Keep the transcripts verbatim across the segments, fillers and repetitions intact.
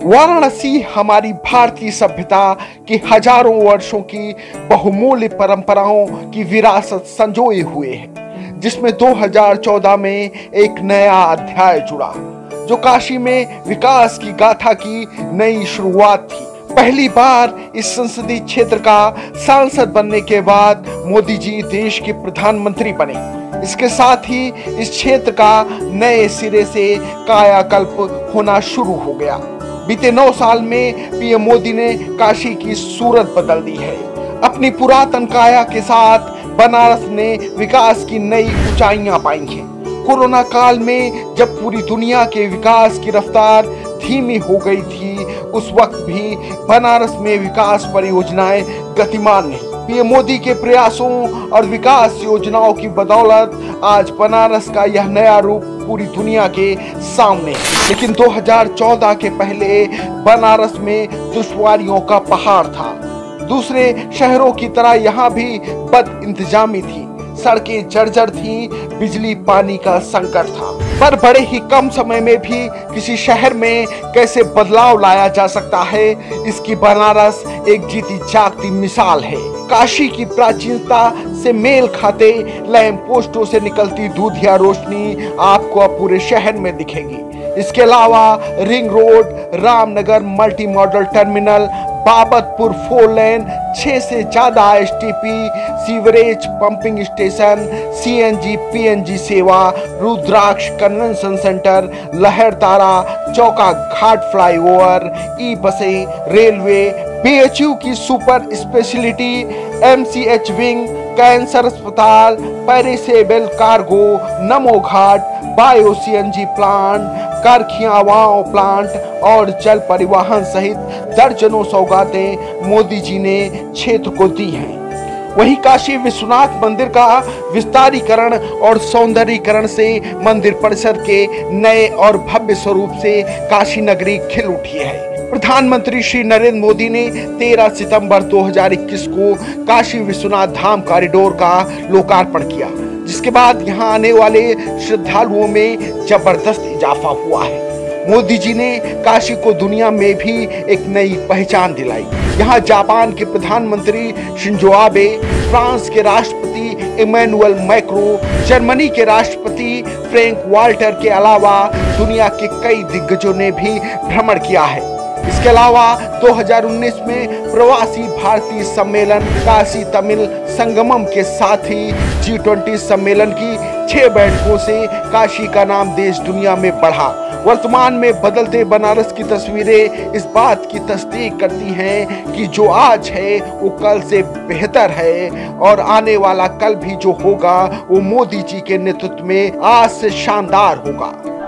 वाराणसी हमारी भारतीय सभ्यता की हजारों वर्षों की बहुमूल्य परंपराओं की विरासत संजोए हुए है, जिसमें दो हज़ार चौदह में एक नया अध्याय जुड़ा, जो काशी में विकास की गाथा की नई शुरुआत थी। पहली बार इस संसदीय क्षेत्र का सांसद बनने के बाद मोदी जी देश के प्रधानमंत्री बने। इसके साथ ही इस क्षेत्र का नए सिरे से कायाकल्प होना शुरू हो गया। बीते नौ साल में पीएम मोदी ने काशी की सूरत बदल दी है। अपनी पुरातन काया के साथ बनारस ने विकास की नई ऊंचाइयां पाई हैं। कोरोना काल में जब पूरी दुनिया के विकास की रफ्तार धीमी हो गई थी, उस वक्त भी बनारस में विकास परियोजनाएं गतिमान नहीं। पीएम मोदी के प्रयासों और विकास योजनाओं की बदौलत आज बनारस का यह नया रूप पूरी दुनिया के सामने है। लेकिन दो हज़ार चौदह के पहले बनारस में दुश्वारियों का पहाड़ था। दूसरे शहरों की तरह यहाँ भी बद इंतजामी थी, सड़कें जर्जर थी, बिजली पानी का संकट था। पर बड़े ही कम समय में भी किसी शहर में कैसे बदलाव लाया जा सकता है, इसकी बनारस एक जीती जागती मिसाल है। काशी की प्राचीनता से मेल खाते लैंप पोस्टों से निकलती दूधिया रोशनी आपको अब पूरे शहर में दिखेगी। इसके अलावा ring road, Ramnagar multi modal terminal, Babatpur four lane, छह से ज्यादा STP, sewerage pumping station, CNG PNG सेवा, रुद्राक्ष कन्वेंशन सेंटर, लहरतारा, चौका घाट फ्लाईओवर, ई बसें, रेलवे, बीएचयू की super speciality, MCH wing, cancer अस्पताल, perishable cargo, Namo Ghat, bio CNG plant, कारखियावाओं प्लांट और जल परिवहन सहित दर्जनों सौगातें मोदी जी ने क्षेत्र को दी हैं। वहीं काशी विश्वनाथ मंदिर का विस्तारीकरण और सौंदर्यीकरण से मंदिर परिसर के नए और भव्य स्वरूप से काशी नगरी खिल उठी है। प्रधानमंत्री श्री नरेंद्र मोदी ने तेरह सितंबर दो हज़ार इक्कीस को काशी विश्वनाथ धाम कॉरिडोर का लोकार्पण किया, जिसके बाद यहां आने वाले श्रद्धालुओं में जबरदस्त इजाफा हुआ है। मोदी जी ने काशी को दुनिया में भी एक नई पहचान दिलाई। यहाँ जापान के प्रधानमंत्री शिंजो आबे, फ्रांस के राष्ट्रपति इमैनुअल मैक्रो, जर्मनी के राष्ट्रपति फ्रैंक वाल्टर के अलावा दुनिया के कई दिग्गजों ने भी भ्रमण किया है। इसके अलावा दो हज़ार उन्नीस में प्रवासी भारतीय सम्मेलन काशी तमिल संगमम के साथ ही जी ट्वेंटी सम्मेलन की छह बैठकों से काशी का नाम देश दुनिया में बढ़ा। वर्तमान में बदलते बनारस की तस्वीरें इस बात की तस्दीक करती हैं कि जो आज है वो कल से बेहतर है, और आने वाला कल भी जो होगा वो मोदी जी के नेतृत्व में आज से शानदार होगा।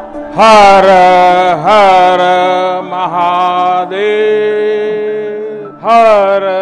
हर हर महादेव, हर